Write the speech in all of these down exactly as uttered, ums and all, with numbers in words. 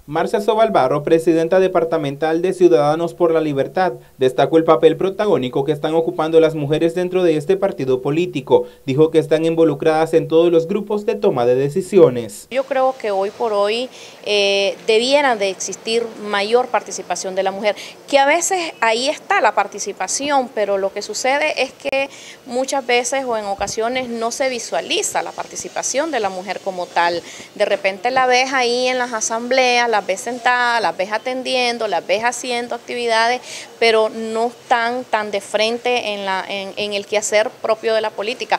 Marcia Sobalbarro, presidenta departamental de Ciudadanos por la Libertad, destacó el papel protagónico que están ocupando las mujeres dentro de este partido político. Dijo que están involucradas en todos los grupos de toma de decisiones. Yo creo que hoy por hoy eh, debiera de existir mayor participación de la mujer, que a veces ahí está la participación, pero lo que sucede es que muchas veces o en ocasiones no se visualiza la participación de la mujer como tal. De repente la ves ahí en las asambleas, las ves sentadas, las ves atendiendo, las ves haciendo actividades, pero no están tan de frente en, la, en, en el quehacer propio de la política.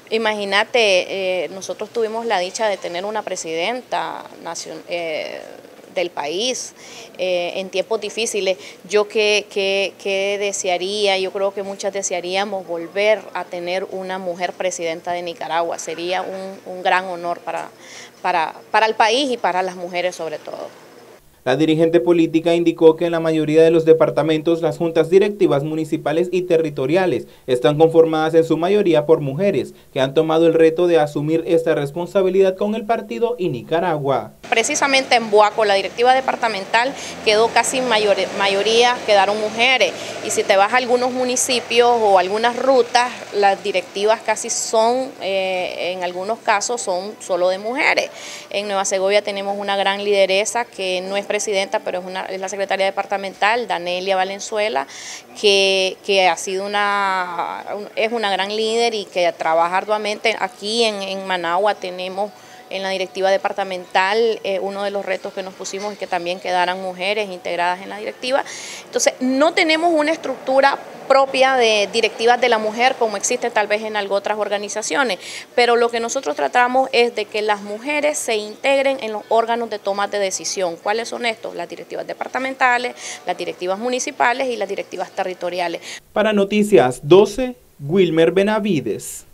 Imagínate, eh, nosotros tuvimos la dicha de tener una presidenta nacional, eh, del país eh, en tiempos difíciles. Yo que, que, que desearía, yo creo que muchas desearíamos volver a tener una mujer presidenta de Nicaragua. Sería un, un gran honor para, para, para el país y para las mujeres sobre todo. La dirigente política indicó que en la mayoría de los departamentos las juntas directivas municipales y territoriales están conformadas en su mayoría por mujeres que han tomado el reto de asumir esta responsabilidad con el partido y Nicaragua. Precisamente en Buaco, la directiva departamental quedó casi mayor, mayoría, quedaron mujeres. Y si te vas a algunos municipios o algunas rutas, las directivas casi son, eh, en algunos casos, son solo de mujeres. En Nueva Segovia tenemos una gran lideresa que no es presidenta, pero es, una, es la secretaria departamental, Danelia Valenzuela, que, que ha sido una, es una gran líder y que trabaja arduamente. Aquí en, en Managua tenemos en la directiva departamental, eh, uno de los retos que nos pusimos es que también quedaran mujeres integradas en la directiva. Entonces, no tenemos una estructura propia de directivas de la mujer como existe tal vez en algunas otras organizaciones, pero lo que nosotros tratamos es de que las mujeres se integren en los órganos de toma de decisión. ¿Cuáles son estos? Las directivas departamentales, las directivas municipales y las directivas territoriales. Para Noticias doce, Wilmer Benavides.